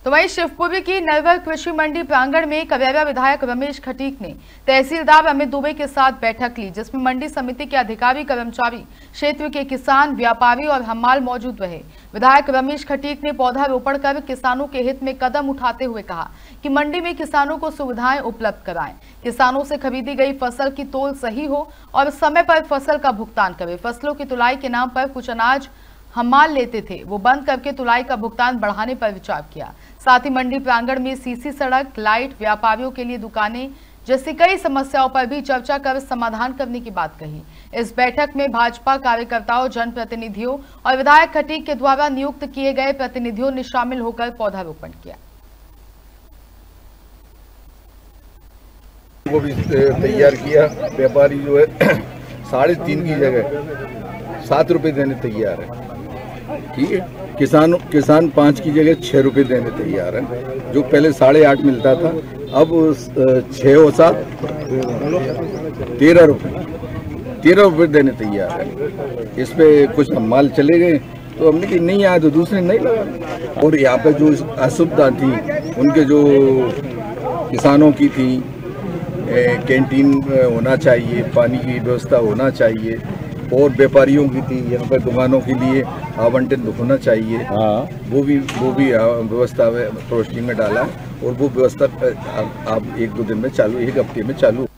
तो वहीं शिवपुरी की नलवर कृषि मंडी प्रांगण में कवेरा विधायक रमेश खटीक ने तहसीलदार अमित दुबे के साथ बैठक ली, जिसमें मंडी समिति के अधिकारी, कर्मचारी, क्षेत्र के किसान, व्यापारी और हमाल मौजूद रहे। विधायक रमेश खटीक ने पौधारोपण कर किसानों के हित में कदम उठाते हुए कहा कि मंडी में किसानों को सुविधाएं उपलब्ध कराएं, किसानों से खरीदी गई फसल की तोल सही हो और समय पर फसल का भुगतान करें। फसलों की तुलाई के नाम पर कुछ अनाज हमाल लेते थे, वो बंद करके तुलाई का भुगतान बढ़ाने पर विचार किया। साथ ही मंडी प्रांगण में सीसी सड़क, लाइट, व्यापारियों के लिए दुकानें जैसी कई समस्याओं पर भी चर्चा कर समाधान करने की बात कही। इस बैठक में भाजपा कार्यकर्ताओं, जनप्रतिनिधियों और विधायक खटीक के द्वारा नियुक्त किए गए प्रतिनिधियों ने शामिल होकर पौधारोपण किया। वो भी तैयार किया। व्यापारी जो है 3.5 की जगह 7 रुपए देने तैयार है। ठीक है, किसान 5 की जगह 6 रुपए देने तैयार है। जो पहले 8.5 मिलता था, अब 6 और 7 13 रुपए देने तैयार है। इस पे कुछ माल चले गए तो हमने कि नहीं आया तो दूसरे नहीं लगा। और यहाँ पे जो असुविधा थी उनके जो किसानों की थी, कैंटीन होना चाहिए, पानी की व्यवस्था होना चाहिए, और व्यापारियों की थी यहाँ पर दुकानों के लिए आवंटन होना चाहिए। वो भी व्यवस्था पोस्टिंग में डाला, और वो व्यवस्था अब 1-2 दिन में चालू, 1 हफ्ते में चालू।